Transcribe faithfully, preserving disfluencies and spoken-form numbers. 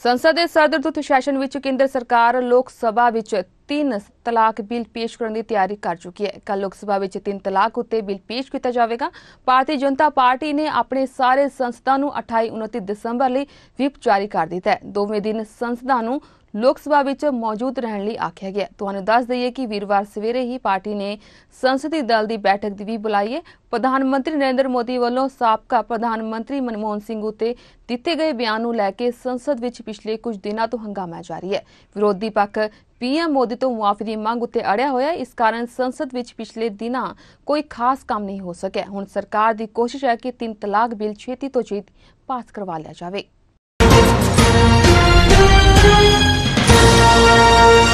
संसद के सरदरुत सैशन विच केंद्र सरकार लोक सभा विच तीन तलाक बिल पेश करने की तैयारी कर चुकी है। कल लोक सभा विच तीन तलाक उत्ते बिल पेश किया जाएगा। भारतीय जनता पार्टी ने अपने सारे संसदां नूं अठाई उनतीस दिसंबर लई व्हिप जारी कर दिता है। दोवें दिन संसदां नूं लोक सभा विच मौजूद रहने लई आख्या गया। तुहानूं दस दईए कि वीरवार सवेरे ही पार्टी ने संसदीय दल की बैठक भी बुलाई है। प्रधानमंत्री नरेंद्र मोदी वालों साबका प्रधानमंत्री मनमोहन सिंह उत्ते दिते गए बयान नूं लैके संसद विच पिछले कुछ दिनों तो हंगामा जारी है। विरोधी पक्ष पीएम मोदी तो मुआफी की मंग उत्ते अड़िया होया। इस कारण संसद विच पिछले दिनों कोई खास काम नहीं हो सकिया। हुण सरकार की कोशिश है कि तीन तलाक बिल छेती तो छेती पास करवा लिया जाए।